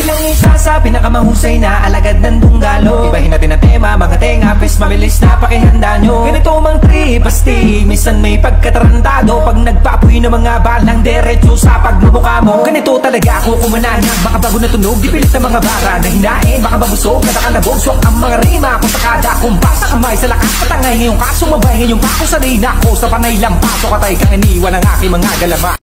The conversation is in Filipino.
Ilang isa sa pinakamahusay na alagad ng dunggalo. Ibahin natin ang tema, mga tenga, pes mabilis na pakihanda nyo. Ganito mang tripasti, minsan may pagkatarantado. Pag nagpapoy ng mga balang derecho sa pagmumukha mo. Ganito talaga ako kumanana, baka bago na tunog, di pilit ng mga bara na hinain, baka mabusog, natakalabog, swak ang mga rima. Kung sakada, kumpas sa kamay sa lakas, patangay ngayong kaso, mabay ngayong pako, sanay na ako sa panay lampas. O katay kang iniwan ang aking mga galama.